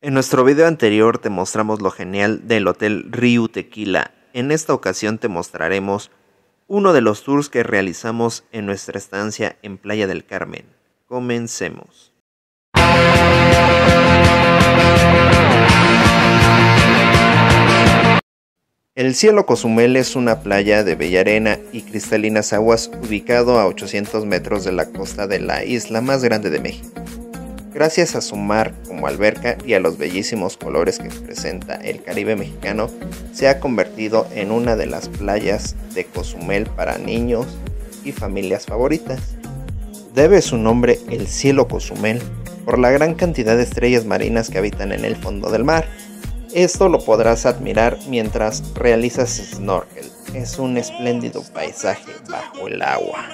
En nuestro video anterior te mostramos lo genial del Hotel Riu Tequila. En esta ocasión te mostraremos uno de los tours que realizamos en nuestra estancia en Playa del Carmen. Comencemos. El Cielo Cozumel es una playa de bella arena y cristalinas aguas ubicado a 800 metros de la costa de la isla más grande de México. Gracias a su mar como alberca y a los bellísimos colores que presenta el Caribe mexicano, se ha convertido en una de las playas de Cozumel para niños y familias favoritas. Debe su nombre el Cielo Cozumel por la gran cantidad de estrellas marinas que habitan en el fondo del mar. Esto lo podrás admirar mientras realizas snorkel. Es un espléndido paisaje bajo el agua.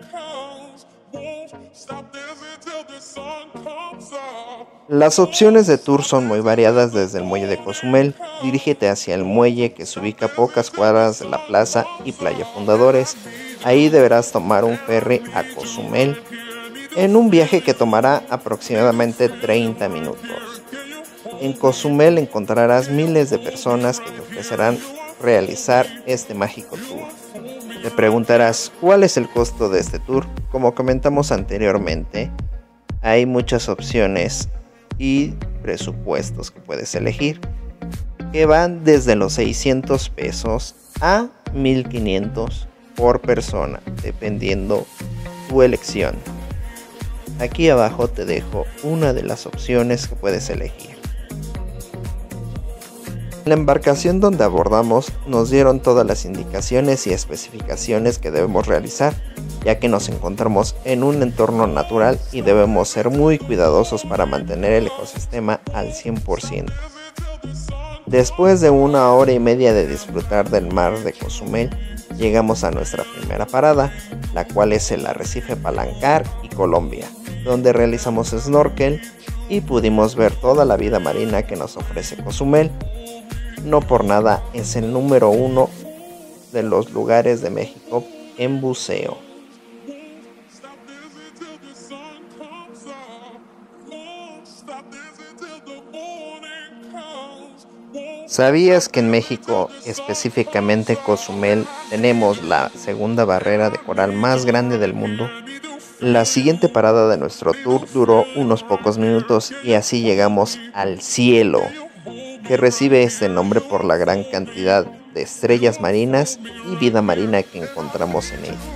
Las opciones de tour son muy variadas desde el muelle de Cozumel. Dirígete hacia el muelle que se ubica a pocas cuadras de la plaza y Playa Fundadores. Ahí deberás tomar un ferry a Cozumel en un viaje que tomará aproximadamente 30 minutos. En Cozumel encontrarás miles de personas que te ofrecerán realizar este mágico tour. Te preguntarás, ¿cuál es el costo de este tour? Como comentamos anteriormente, hay muchas opciones y presupuestos que puedes elegir, que van desde los 600 pesos a 1500 por persona, dependiendo tu elección. Aquí abajo te dejo una de las opciones que puedes elegir. En la embarcación donde abordamos nos dieron todas las indicaciones y especificaciones que debemos realizar, ya que nos encontramos en un entorno natural y debemos ser muy cuidadosos para mantener el ecosistema al 100%. Después de 1 hora y media de disfrutar del mar de Cozumel, llegamos a nuestra primera parada, la cual es el arrecife Palancar y Colombia, donde realizamos snorkel y pudimos ver toda la vida marina que nos ofrece Cozumel. No por nada es el número 1 de los lugares de México en buceo. ¿Sabías que en México, específicamente Cozumel, tenemos la segunda barrera de coral más grande del mundo? La siguiente parada de nuestro tour duró unos pocos minutos y así llegamos al cielo, que recibe este nombre por la gran cantidad de estrellas marinas y vida marina que encontramos en ella.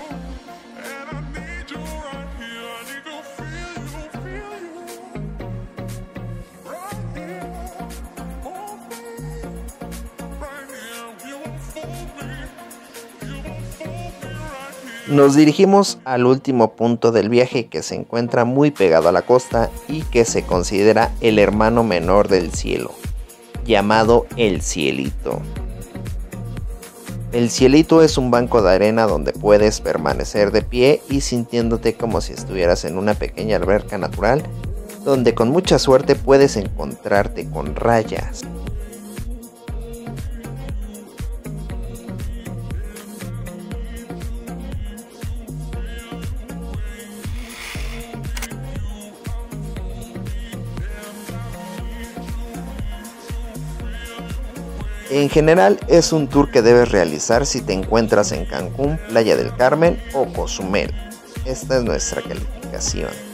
Nos dirigimos al último punto del viaje, que se encuentra muy pegado a la costa y que se considera el hermano menor del cielo, llamado El Cielito. El Cielito es un banco de arena donde puedes permanecer de pie y sintiéndote como si estuvieras en una pequeña alberca natural, donde con mucha suerte puedes encontrarte con rayas. En general es un tour que debes realizar si te encuentras en Cancún, Playa del Carmen o Cozumel. Esta es nuestra calificación.